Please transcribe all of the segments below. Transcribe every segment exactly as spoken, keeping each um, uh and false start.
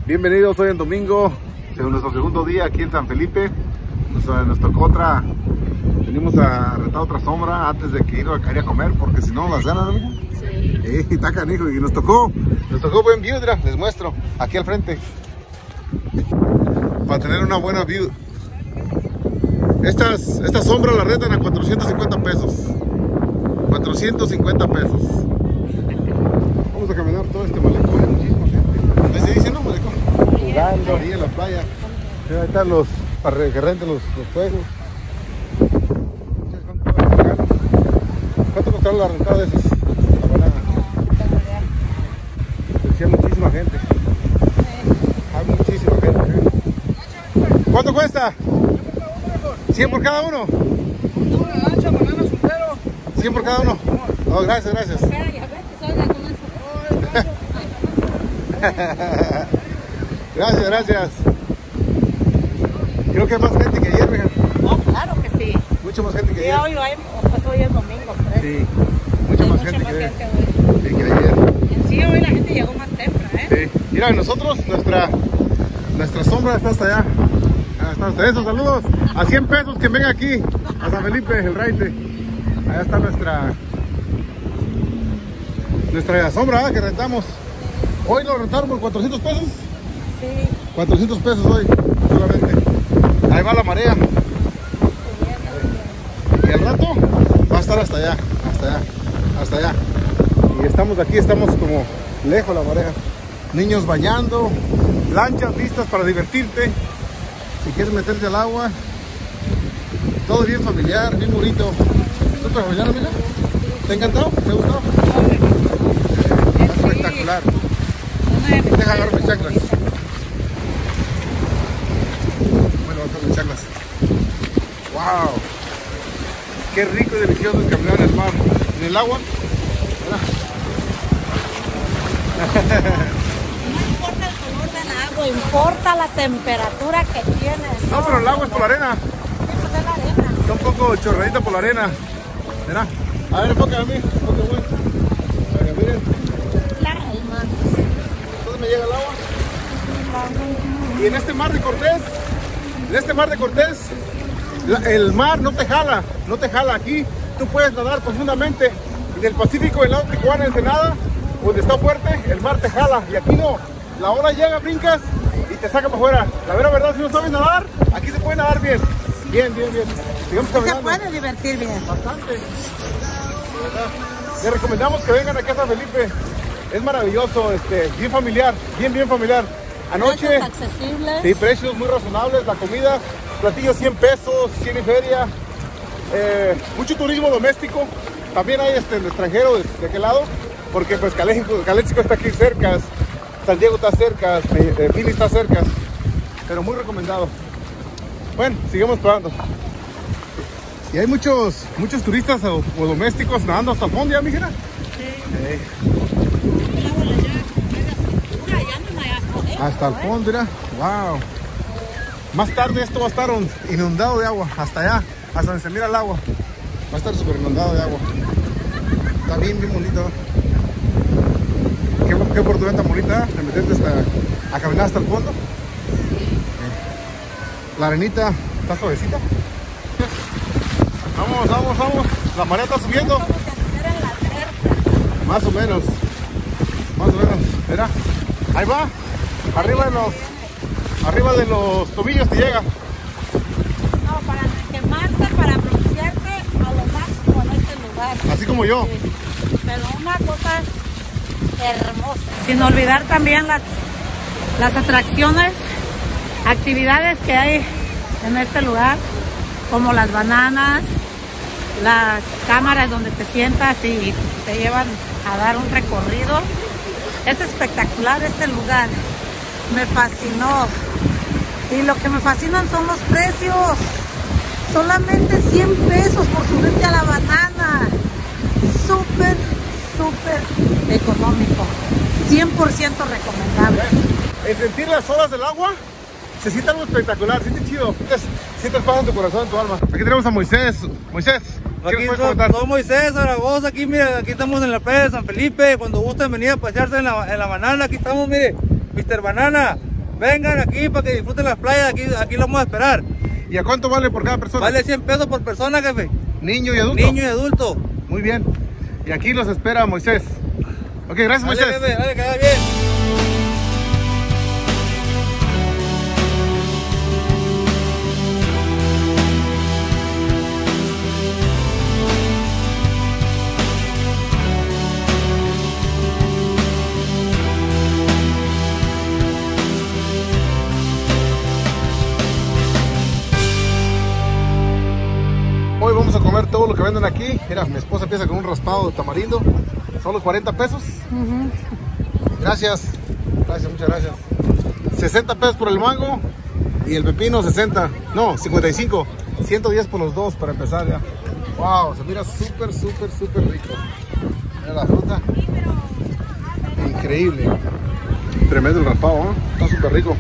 Bienvenidos hoy en domingo, en nuestro segundo día aquí en San Felipe. Nos, nos tocó otra, venimos a rentar otra sombra antes de que ir a, ir a comer, porque si no las ganan, amiga. Sí. Eh, está canijo, y nos tocó, nos tocó buen view, mira, les muestro, aquí al frente. Para tener una buena view. Estas, estas sombras las rentan a cuatrocientos cincuenta pesos. cuatrocientos cincuenta pesos. Vamos a caminar todo este malecón, hay muchísima gente. ¿Ahí se dice, no, malecón? Jugando ahí en la playa. Ahí están los, para que renten los, los juegos. ¿Cuánto costaron la rentada de esas? La banana. Decía muchísima gente. Hay muchísima gente. ¿eh? ¿Cuánto cuesta? ¿cien por cada uno? cien por cada uno. Oh, gracias, gracias. Gracias, gracias. Creo que hay más gente que ayer, mija. Oh, claro que sí. Mucho más gente que Sí, ayer. hoy lo hay, pues hoy es domingo. Pues. Sí, mucha Hay más mucha gente más que ayer. gente hoy. Sí, que ayer. En sí, hoy la gente llegó más temprano, ¿eh? Sí. Mira, nosotros, nuestra, nuestra sombra está hasta allá. Ah, está hasta eso, saludos. A cien pesos que venga aquí, a San Felipe, el raite. Allá está nuestra, nuestra sombra, ¿eh? Que rentamos. Hoy lo rentaron por cuatrocientos pesos. Sí. cuatrocientos pesos hoy, solamente. Ahí va la marea. Y al rato va a estar hasta allá, hasta allá, hasta allá. Y estamos aquí, estamos como lejos de la marea. Niños bañando, lanchas listas para divertirte. Si quieres meterte al agua, todo bien familiar, bien bonito. ¿Súper familiar, amiga? ¿Te ha encantado? ¿Te ha gustado? Está espectacular. Deja agarrar mis chanclas. Bueno, vamos a mis chanclas. ¡Wow! Qué rico y delicioso es caminar en el mar. En el agua. No importa el color del agua, importa la temperatura que tiene. No, pero el agua es por la arena. Sí, pues es la arena. Está un poco chorreadita por la arena. Mira. A ver, enfoca a mí. Enfoca, güey. Para que miren. La alma. ¿Dónde me llega el agua? Y en este mar de Cortés, en este mar de Cortés, la, el mar no te jala, no te jala. Aquí tú puedes nadar profundamente. En el Pacífico, en el lado de Tijuana, Ensenada, donde está fuerte, el mar te jala. Y aquí no. La ola llega, brincas y te saca para afuera. La vera verdad, si no sabes nadar, aquí se puede nadar bien. Bien, bien, bien. Sigamos Se caminando. puede divertir bien. Bastante. De verdad. Les recomendamos que vengan aquí a San Felipe. Es maravilloso, este, bien familiar, bien, bien familiar. Anoche, Precios accesibles. sí, precios muy razonables, la comida, platillos cien pesos, cien y feria. Eh, mucho turismo doméstico. También hay este, el extranjero de, de aquel lado, porque pues Caléxico, Caléxico está aquí cerca, San Diego está cerca, eh, Pili está cerca, pero muy recomendado. Bueno, sigamos probando. Y hay muchos, muchos turistas o, o domésticos nadando hasta el fondo, ¿ya, mi hija? Sí. Eh, El agua la llega mega segura, ya no hay hasta lejos, hasta el ¿eh? fondo, mira. Wow. Más tarde esto va a estar inundado de agua, hasta allá, hasta donde se mira el agua. Va a estar súper inundado de agua. Está bien, bien bonito. Qué, qué oportunidad tan bonita de meterte hasta, a caminar hasta el fondo. La arenita está suavecita. Vamos, vamos, vamos. La marea está subiendo. Como que hacer en la cerca. Más o menos. Más o menos. Mira. Ahí va. Arriba de los. Arriba de los tobillos te llega. No, para quemarte, para broncearte a lo máximo en este lugar. Así como yo. Sí. Pero una cosa hermosa. Sin olvidar también las, las atracciones, actividades que hay en este lugar, como las bananas, las cámaras donde te sientas y te llevan a dar un recorrido. Es espectacular este lugar. Me fascinó. Y lo que me fascinan son los precios. Solamente cien pesos por subirte a la banana. Súper, súper económico. cien por ciento recomendable. En sentir las olas del agua, se siente algo espectacular, siente chido. Sientes paz en tu corazón, en tu alma. Aquí tenemos a Moisés. Moisés, ¿qué Aquí nos puedes soy, comentar? soy Moisés Zaragoza, aquí mire, aquí estamos en la playa de San Felipe. Cuando gusten venir a pasearse en la, en la banana, aquí estamos, mire, mister Banana. Vengan aquí para que disfruten las playas, aquí, aquí lo vamos a esperar. ¿Y a cuánto vale por cada persona? Vale cien pesos por persona, jefe. Niño y adulto. Niño y adulto. Muy bien. Y aquí los espera Moisés. Ok, gracias, Dale, Moisés. jefe, dale, que vaya bien. Hoy vamos a comer todo lo que venden aquí. Mira, mi esposa empieza con un raspado de tamarindo. Solo cuarenta pesos. Uh-huh. Gracias. Gracias, muchas gracias. sesenta pesos por el mango. Y el pepino sesenta. No, cincuenta y cinco. ciento diez por los dos para empezar ya. Wow, se mira súper, súper, súper rico. Mira la fruta. Increíble. Tremendo el raspado, ¿eh? Está súper rico.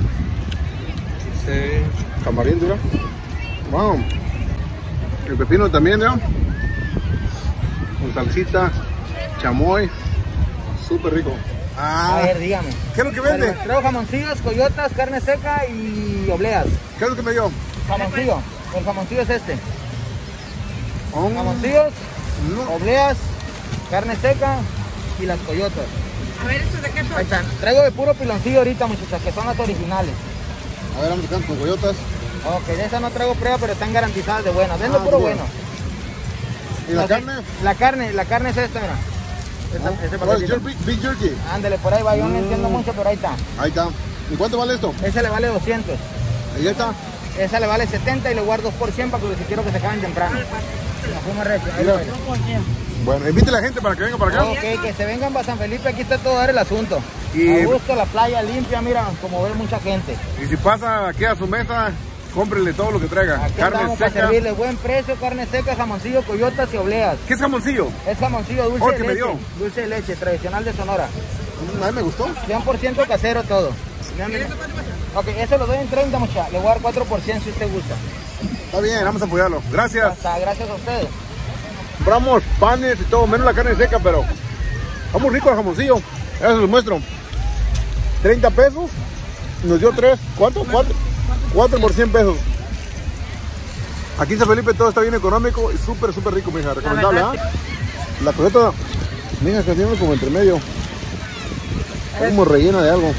Sí. Tamarindo, ¿no? Wow. El pepino también, ¿no? Con salsita, chamoy, súper rico. Ah, a ver, dígame. ¿Qué es lo que vende? Traigo jamoncillos, coyotas, carne seca y obleas. ¿Qué es lo que me dio? Jamoncillo. El jamoncillo es este. Oh. Jamoncillos, No. obleas, carne seca y las coyotas. A ver, ¿estos de qué son? Ahí están. Traigo de puro piloncillo ahorita, muchachas, que son las originales. A ver, vamos a con coyotas. Ok, de esa no traigo prueba, pero están garantizadas de buenas. Vendo Ah, puro bueno. bueno. ¿Y la Ok, carne? La carne, la carne es esta, mira. Esta, Oh, este oh, paquetito. jerky, big jerky. Ándale, por ahí va. Yo no Mm. entiendo mucho, pero ahí está. Ahí está. ¿Y cuánto vale esto? Esa le vale doscientos. Ahí está. Esa le vale setenta y le guardo dos por cien para que si quiero que se acaben temprano. La fuma recio. Ahí Mira. lo ves. Bueno, invite a la gente para que venga para acá. Ok, que se vengan para San Felipe, aquí está todo dar el asunto. Y- A gusto, la playa limpia, mira, como ve mucha gente. Y si pasa aquí a su mesa, cómprele todo lo que traiga. Aquí Carne estamos para seca. servirle buen precio, carne seca, jamoncillo, coyotas y obleas. ¿Qué es jamoncillo? Es jamoncillo dulce Oh, de que me leche. dio. Dulce de leche, tradicional de Sonora. A mí me gustó. cien por ciento casero todo. Mira, mira. Ok, eso lo doy en treinta, mucha. Le voy a dar cuatro por ciento si usted gusta. Está bien, vamos a apoyarlo. Gracias. Hasta, gracias a ustedes. Compramos panes y todo, menos la carne seca, pero está muy rico el jamoncillo. Ya se los muestro. treinta pesos. Nos dio tres. ¿Cuánto? cuatro. cuatro por cien pesos. Aquí en San Felipe todo está bien económico y súper, súper rico, mija. Recomendable, ¿ah? La coyota, mija, que tiene como entre medio. Está como rellena de algo.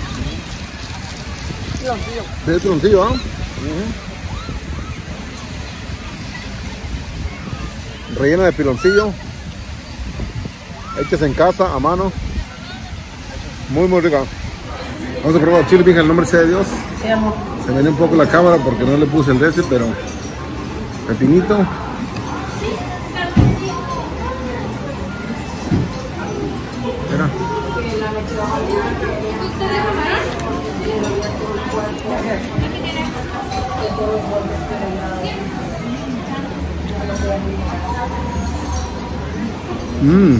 De troncillo, ¿ah? Uh-huh. Rellena de piloncillo. Hechas en casa, a mano. Muy, muy rica. Vamos a probar el chile, mija, el nombre sea de Dios. Sí, amor. Se me dio un poco la cámara porque no le puse el de ese, pero pepinito. Mira. Mmm.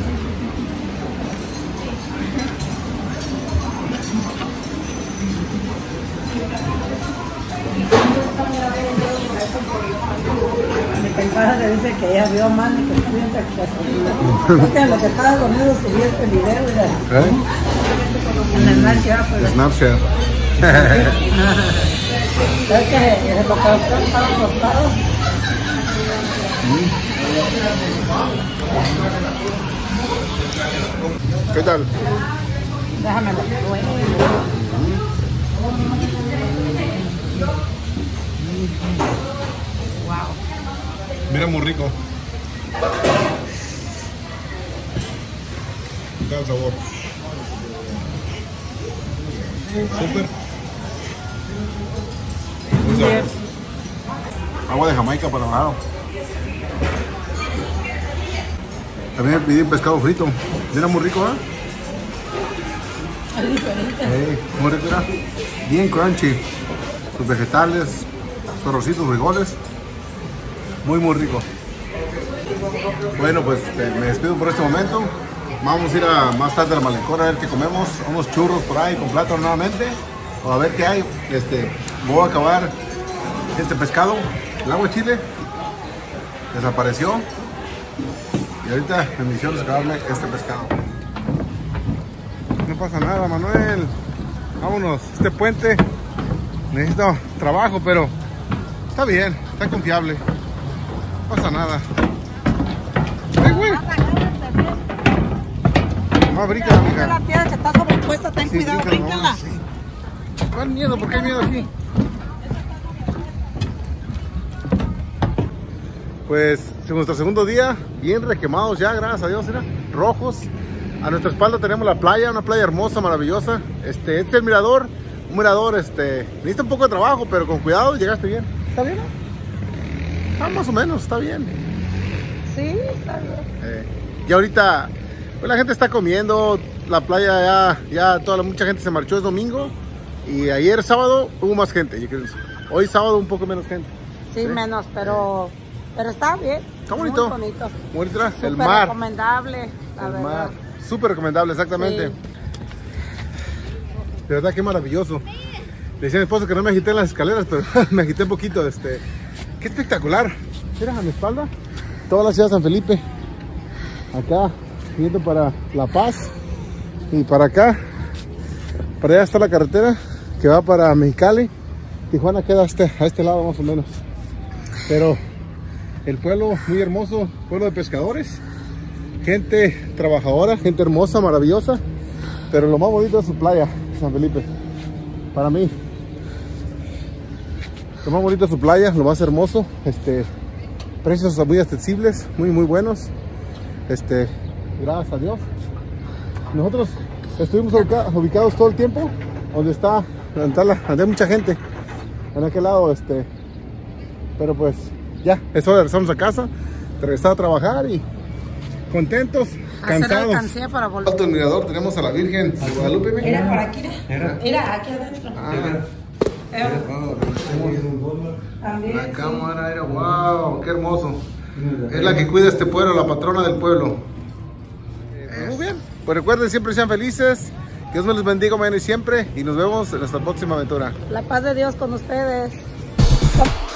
Mi compadre dice que ella vio más y que estudiante que casualidad. Que en lo que estaba dormido subí este video y la- ¿Eh? en el Snapchat, pues. Snapchat. ¿Sabes que se lo causó? Estaba acostado. ¿Qué tal? Déjamelo. Mira, muy rico. ¿Qué tal el sabor? Súper. Muy sabroso. Agua de Jamaica para bajar. También pedí pescado frito. Mira, muy rico, ¿eh? Es diferente. Hey, muy rico, mira. Bien crunchy. Sus vegetales, sus arrocitos, frijoles. Muy, muy rico. Bueno, pues eh, me despido por este momento. Vamos a ir a más tarde a la Malencora a ver qué comemos. Unos churros por ahí con plátano nuevamente. O a ver qué hay. Este, voy a acabar este pescado. El agua de chile desapareció. Y ahorita mi misión es acabarme este pescado. No pasa nada, Manuel. Vámonos. Este puente necesito trabajo, pero está bien, está confiable. No pasa nada. ¡Ay, güey! No, brinca, amiga. La piedra que está sobrepuesta, ten Sí, cuidado, bríncala, bríncala. no, sí. ¿Cuál miedo? ¿Por qué hay miedo aquí? Pues nuestro segundo día, bien requemados ya, gracias a Dios, mira, rojos. A nuestra espalda tenemos la playa, una playa hermosa, maravillosa. Este, este es el mirador, un mirador, este, necesita un poco de trabajo, pero con cuidado llegaste bien. ¿Está bien? Ah, más o menos, está bien. Sí, está bien. Eh, y ahorita, pues la gente está comiendo, la playa ya, ya toda la, mucha gente se marchó, es domingo. Y ayer sábado hubo más gente, yo creo. Hoy sábado un poco menos gente. Sí, ¿Sí? menos, pero, pero está bien. Está bonito. Muy bonito. Muy bonito, el Súper mar. recomendable, la El verdad. mar. Súper recomendable, exactamente. Sí. De verdad que maravilloso. Le decía a mi esposo que no me agité en las escaleras, pero me agité un poquito. Este, qué espectacular. Mira a mi espalda, toda la ciudad de San Felipe. Acá, yendo para La Paz. Y para acá, para allá está la carretera que va para Mexicali. Tijuana queda a este, a este lado más o menos. Pero el pueblo muy hermoso, pueblo de pescadores. Gente trabajadora, gente hermosa, maravillosa. Pero lo más bonito es su playa, San Felipe. Para mí. Lo más bonito es su playa, lo más hermoso. Este, precios muy accesibles, muy muy buenos. Este, gracias a Dios. Nosotros estuvimos ubica, ubicados todo el tiempo donde está, donde está la, donde hay mucha gente. En aquel lado, este. Pero pues ya, es hora de regresarnos a casa, de regresar a trabajar y contentos, cansados. Alcancía para volver. Alto el mirador, tenemos a la Virgen de Guadalupe. Mira por aquí, mira. Mira, aquí adentro. Ah, También. la cámara era, wow, qué hermoso. Es la que cuida este pueblo, la patrona del pueblo. Eh, muy bien, pues recuerden, siempre sean felices. Que Dios me los bendiga mañana y siempre. Y nos vemos en nuestra próxima aventura. La paz de Dios con ustedes.